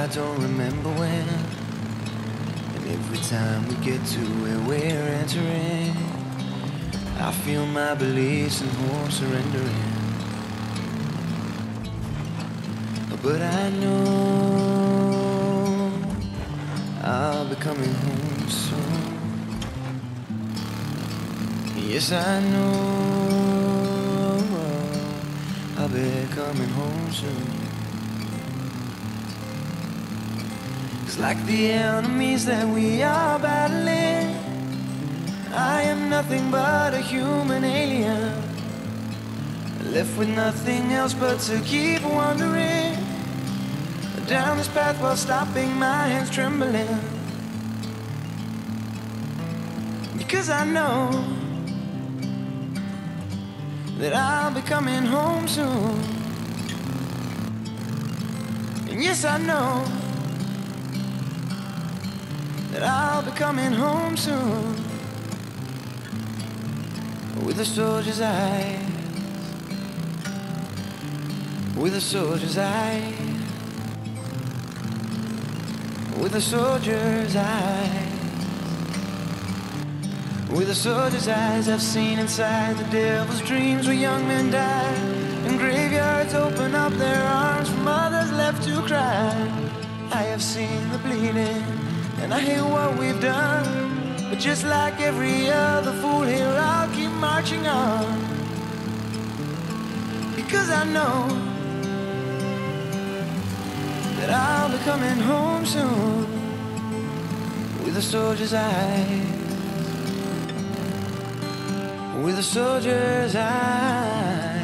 I don't remember when. And every time we get to where we're entering, I feel my beliefs and hope surrendering. But I know I'll be coming home soon. Yes, I know I'll be coming home soon. 'Cause like the enemies that we are battling, I am nothing but a human alien, left with nothing else but to keep wandering down this path while stopping my hands trembling. Because I know that I'll be coming home soon. And yes, I know that I'll be coming home soon. With a soldier's eyes, with a soldier's eyes, with a soldier's eyes. With a soldier's eyes, I've seen inside the devil's dreams where young men die, and graveyards open up their arms for mothers left to cry. I have seen the bleeding, and I hate what we've done, but just like every other fool here, I'll keep marching on. Because I know that I'll be coming home soon. With a soldier's eyes, with a soldier's eyes.